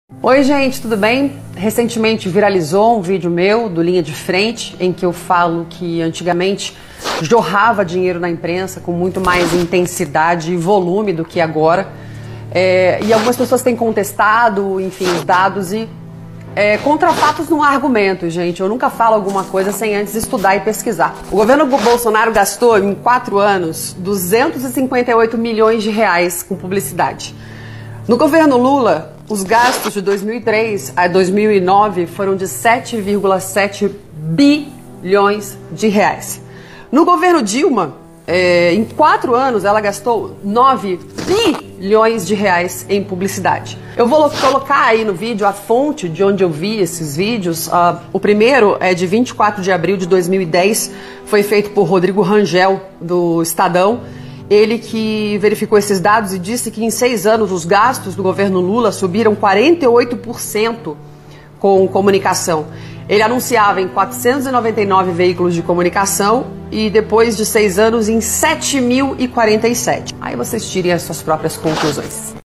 Oi gente, tudo bem? Recentemente viralizou um vídeo meu do Linha de Frente em que eu falo que antigamente jorrava dinheiro na imprensa com muito mais intensidade e volume do que agora. E algumas pessoas têm contestado, enfim, os dados e contra fatos não há argumento, gente. Eu nunca falo alguma coisa sem antes estudar e pesquisar. O governo Bolsonaro gastou em 4 anos 258 milhões de reais com publicidade. No governo Lula, os gastos de 2003 a 2009 foram de 7,7 bilhões de reais. No governo Dilma, em 4 anos, ela gastou 9 bilhões de reais em publicidade. Eu vou colocar aí no vídeo a fonte de onde eu vi esses vídeos. O primeiro é de 24 de abril de 2010, foi feito por Rodrigo Rangel, do Estadão. Ele que verificou esses dados e disse que em 6 anos os gastos do governo Lula subiram 48% com comunicação. Ele anunciava em 499 veículos de comunicação e depois de 6 anos em 7.047. Aí vocês tirem as suas próprias conclusões.